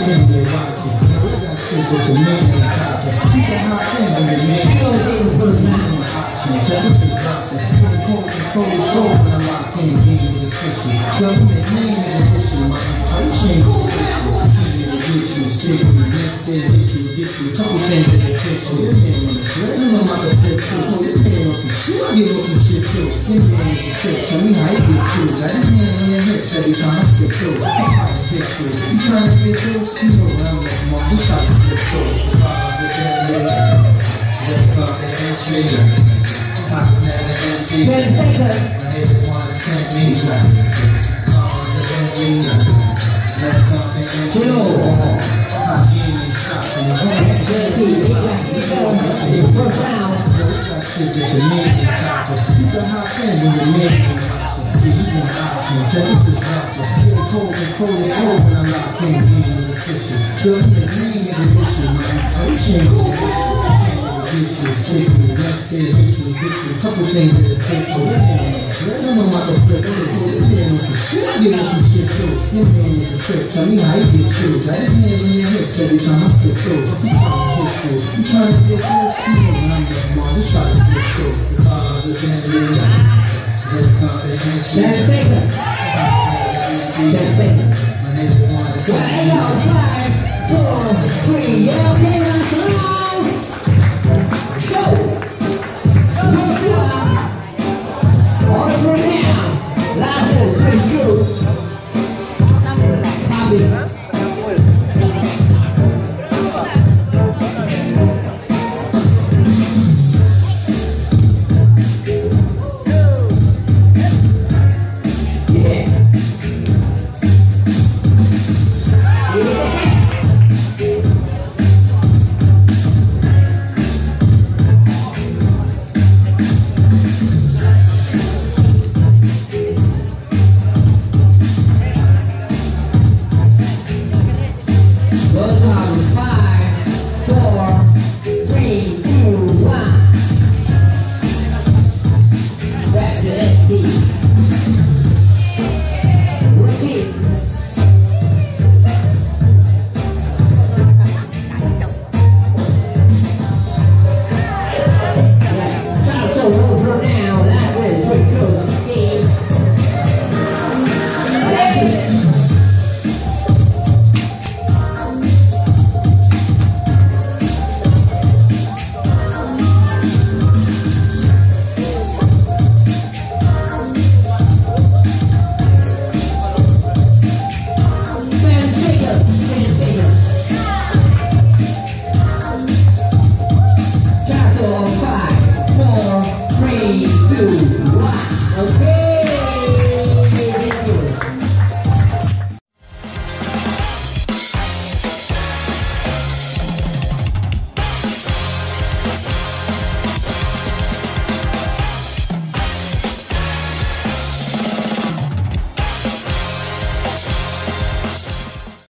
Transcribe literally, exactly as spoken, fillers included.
sitting there watching. What got shit with the man and copper? People hop in when the man goes for the option. Tell us the doctor. Put control the soul when I lock in. Game is official. Government name is an issue. My inflation is issue. Stick with me, next day, hit you, get you. Couple things that they fit you. Your man on the flip. Tell them about the flip too. Oh, your man on some shit. I get on some shit too. Your man is a trick. Tell me how you get killed. Got his hand on your hips every time I skip through. I'm trying to get through. You trying to get through? You know where I'm at, Mark. You trying to slip through. Pop with that nigga. Wake up and hit nigga. Popping at the empty. My niggas wanna tempt me. Call the empty. Wake up and hit nigga. Pop in and stop and it's on the empty. First round. Shit that your man can copper. You can hop in when your man can copper. Yeah, you want option. Tell us the doctor. Get a cold control the soul when I lock in. Game is official. Government name is an issue, man. Inflation is an issue. Get you, stick with me, next day, hit you, get you. Couple things that affect you. Tell them about the flip too. Your man on some shit. I get on some shit too. Your man is a trick. Tell me how you get killed. Got his hands on your hips every time I skip through. You trying to hit you. You trying to get through? You know when I'm at, Mark. Just try to slip through. Cause the family. Wake up and hit you. That's bigger. That's bigger. My niggas wanna take me. Five, four, three, yeah, okay, let's go. Go. Go, go. All the way down. Last one, straight through. Bobby. Well,